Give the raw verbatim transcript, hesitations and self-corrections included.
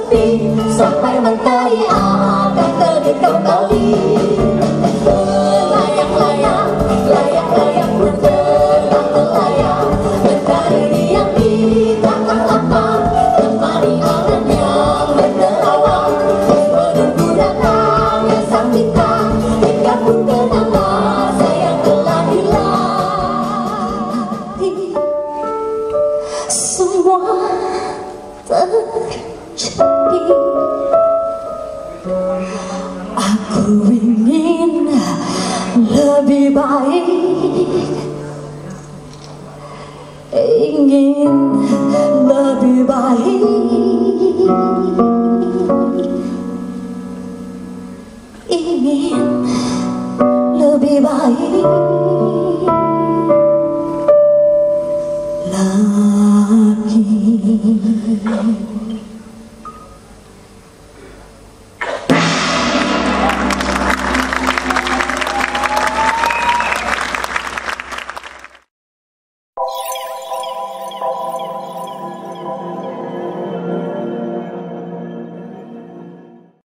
sepi sampai mentari akan terbit kembali. Layang-layang, layang-layang pun terbang melayang, mencari yang di belakang lapang, temani angan yang menerawang, menunggu datangnya sang bintang, hingga pun kenanglah sayang telah dilatih. Semua terjadi, aku ingin lebih baik, ingin lebih baik, ingin